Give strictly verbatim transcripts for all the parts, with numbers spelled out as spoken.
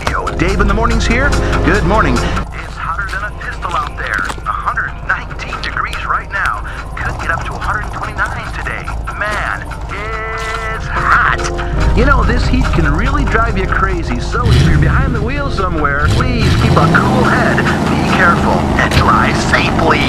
Radio. Dave in the mornings here. Good morning. It's hotter than a pistol out there. one hundred nineteen degrees right now. Could get up to one hundred twenty-nine today. Man, it's hot. You know, this heat can really drive you crazy, so if you're behind the wheel somewhere, please keep a cool head, be careful, and drive safely.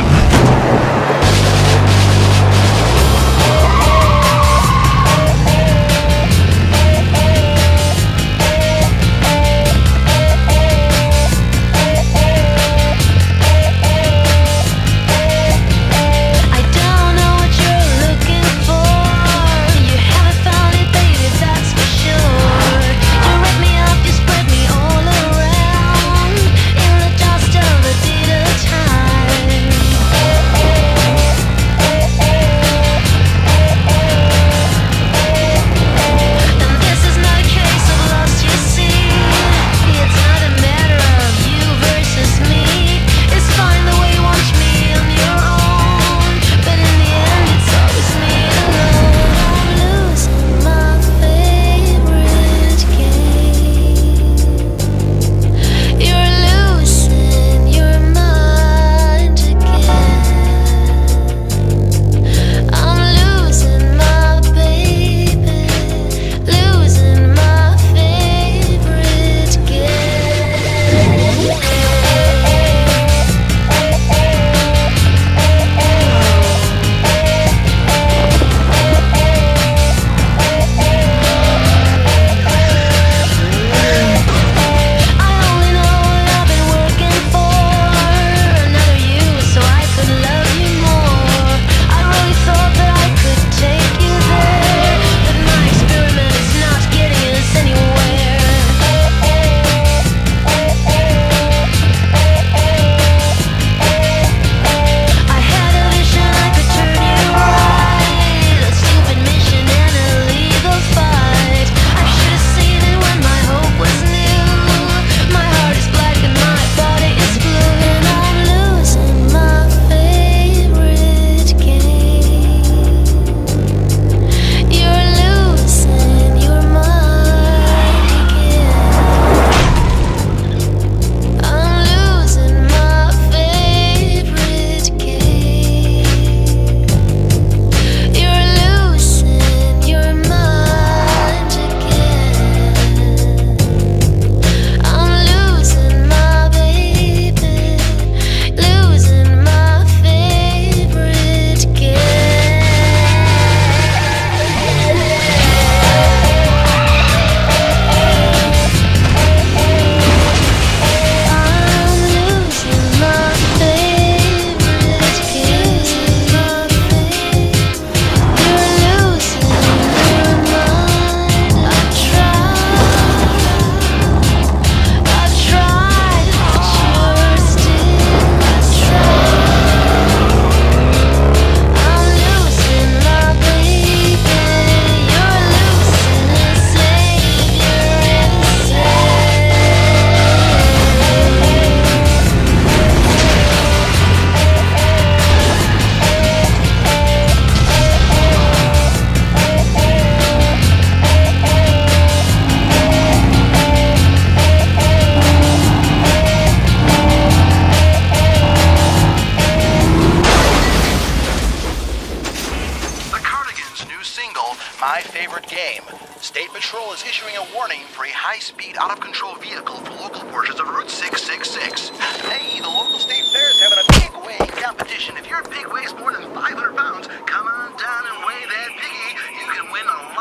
My Favorite Game. State Patrol is issuing a warning for a high-speed, out-of-control vehicle for local portions of Route six six six. Hey, the local state fair is having a pig weighing competition. If your pig weighs more than five hundred pounds, come on down and weigh that piggy. You can win a